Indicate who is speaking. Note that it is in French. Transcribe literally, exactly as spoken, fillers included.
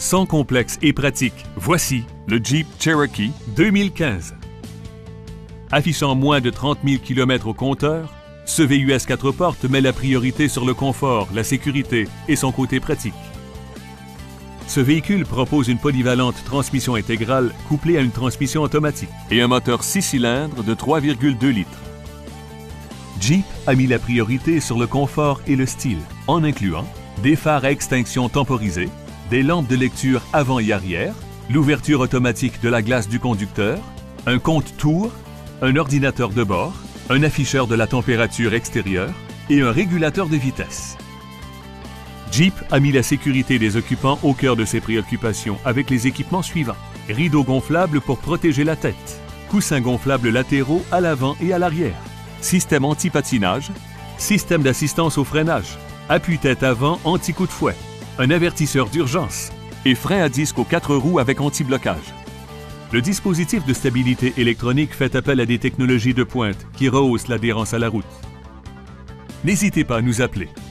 Speaker 1: Sans complexe et pratique, voici le Jeep Cherokee deux mille quinze. Affichant moins de trente mille kilomètres au compteur, ce V U S quatre portes met la priorité sur le confort, la sécurité et son côté pratique. Ce véhicule propose une polyvalente transmission intégrale couplée à une transmission automatique et un moteur six cylindres de trois virgule deux litres. Jeep a mis la priorité sur le confort et le style, en incluant des phares à extinction temporisée, des lampes de lecture avant et arrière, l'ouverture automatique de la glace du conducteur, un compte-tours, un ordinateur de bord, un afficheur de la température extérieure et un régulateur de vitesse. Jeep a mis la sécurité des occupants au cœur de ses préoccupations avec les équipements suivants. Rideaux gonflables pour protéger la tête, coussins gonflables latéraux à l'avant et à l'arrière, système anti-patinage, système d'assistance au freinage, appuie-tête avant anti-coup de fouet, un avertisseur d'urgence et frein à disque aux quatre roues avec anti-blocage. Le dispositif de stabilité électronique fait appel à des technologies de pointe qui rehaussent l'adhérence à la route. N'hésitez pas à nous appeler